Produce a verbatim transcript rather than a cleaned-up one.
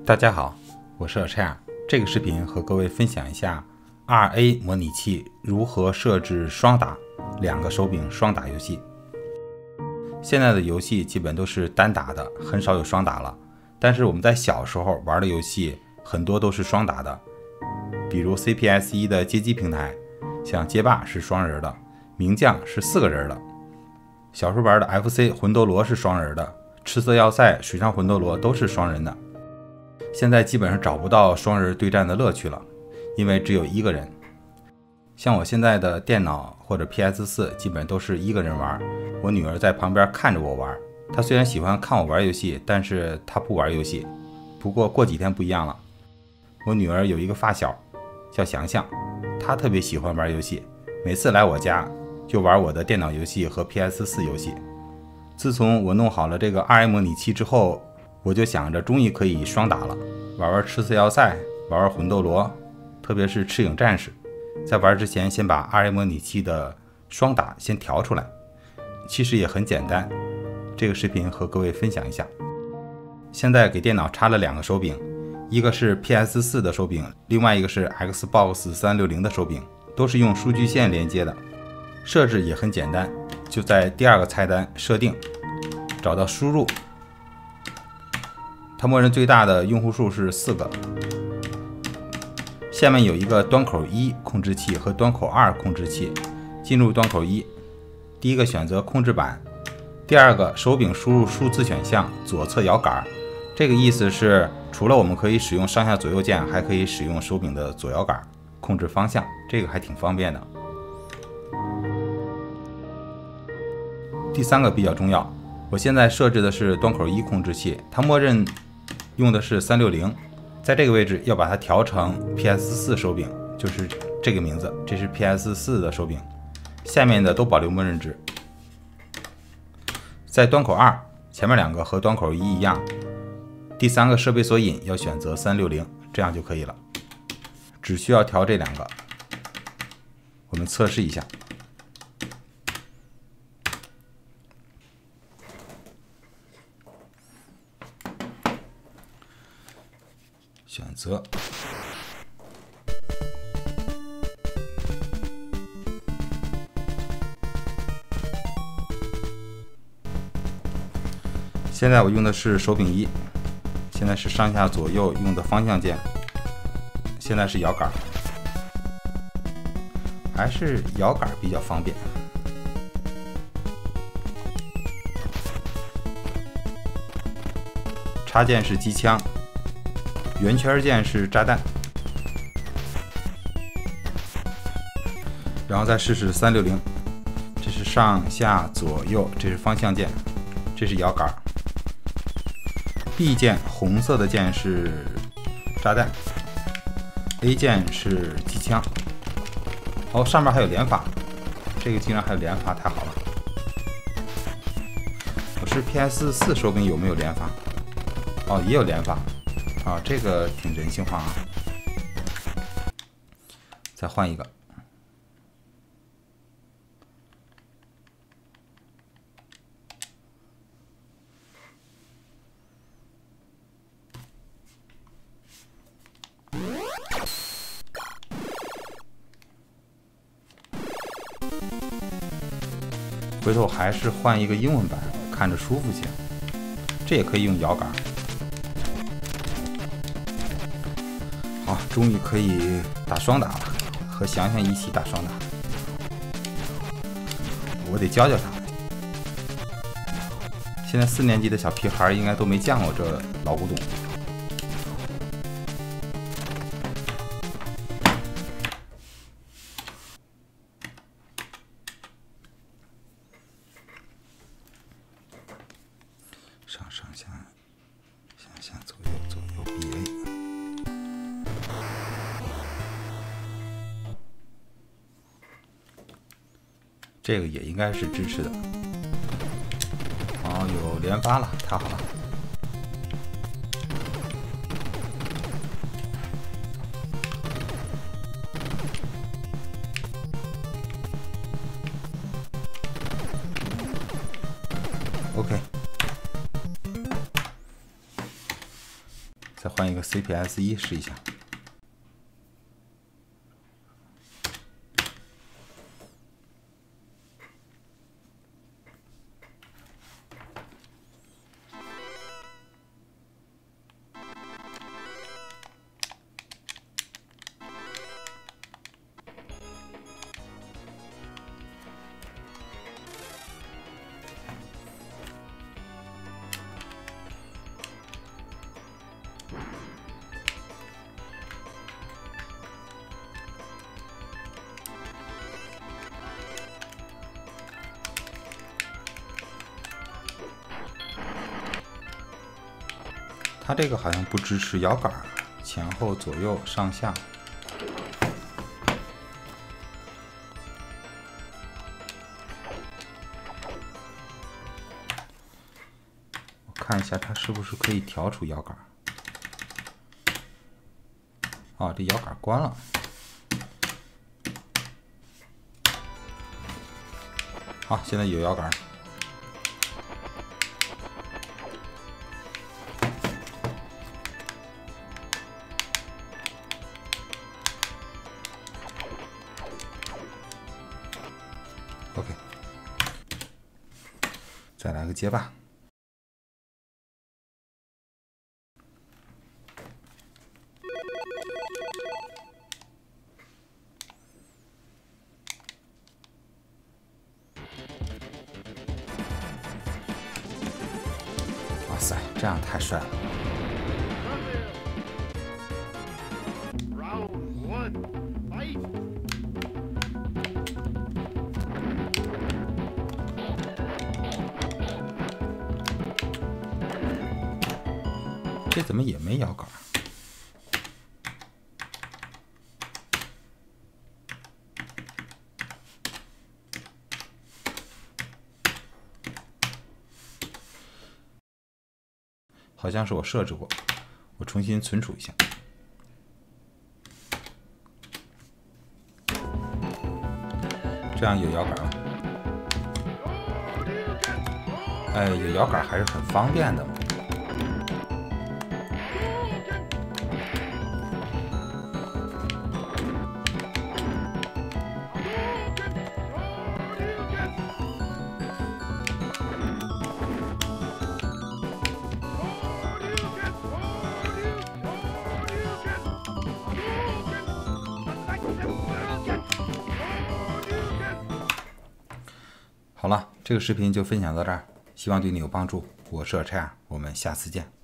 大家好，我是 Achaia。这个视频和各位分享一下 二 A 模拟器如何设置双打两个手柄双打游戏。现在的游戏基本都是单打的，很少有双打了。但是我们在小时候玩的游戏很多都是双打的，比如 C P S 一 的街机平台，像街霸是双人的，名将是四个人的。小时候玩的 F C 魂斗罗是双人的，赤色要塞、水上魂斗罗都是双人的。现在基本上找不到双人对战的乐趣了，因为只有一个人。像我现在的电脑或者 P S 四 基本都是一个人玩，我女儿在旁边看着我玩。她虽然喜欢看我玩游戏，但是她不玩游戏。不过过几天不一样了，我女儿有一个发小叫翔翔，她特别喜欢玩游戏，每次来我家就玩我的电脑游戏和 P S 四 游戏。自从我弄好了这个 二 A 模拟器之后，我就想着终于可以双打了，玩玩赤色要塞，玩玩魂斗罗，特别是赤影战士。在玩之前先把 二 A 模拟器的双打先调出来，其实也很简单。这个视频和各位分享一下。现在给电脑插了两个手柄，一个是 P S 四 的手柄，另外一个是 Xbox 三六零的手柄，都是用数据线连接的。设置也很简单，就在第二个菜单设定，找到输入，它默认最大的用户数是四个。下面有一个端口一控制器和端口二控制器，进入端口一，第一个选择控制板，第二个手柄输入数字选项，左侧摇杆。这个意思是除了我们可以使用上下左右键，还可以使用手柄的左摇杆控制方向，这个还挺方便的。第三个比较重要，我现在设置的是端口一控制器，它默认用的是三六零，在这个位置要把它调成 P S 四 手柄，就是这个名字，这是 P S 四 的手柄，下面的都保留默认值。在端口二，前面两个和端口一一样，第三个设备索引要选择三六零，这样就可以了。只需要调这两个，我们测试一下。选择现在我用的是手柄一，现在是上下左右用的方向键，现在是摇杆，还是摇杆比较方便。插件是机枪，圆圈键是炸弹，然后再试试三六零，这是上下左右，这是方向键，这是摇杆。B 键红色的键是炸弹 ，A 键是机枪。哦，上面还有连发，这个竟然还有连发，太好了。我是 P S 四 手柄有没有连发？哦，也有连发。啊，这个挺人性化啊！再换一个。回头还是换一个英文版，看着舒服些。这也可以用摇杆。好，终于可以打双打了，和翔翔一起打双打。我得教教他。现在四年级的小屁孩应该都没见过这老古董。上上下下下左右左右 B A。这个也应该是支持的。哦，有连发了，太好了。OK。 再换一个 C P S 一试一下。它这个好像不支持摇杆，前后左右上下。我看一下它是不是可以调出摇杆。啊，这摇杆关了。好，现在有摇杆。OK， 再来个街霸。哇塞，这样太帅了！这怎么也没摇杆？好像是我设置过，我重新存储一下。这样有摇杆了。哎，有摇杆还是很方便的嘛。好了，这个视频就分享到这儿，希望对你有帮助。我是小蔡，我们下次见。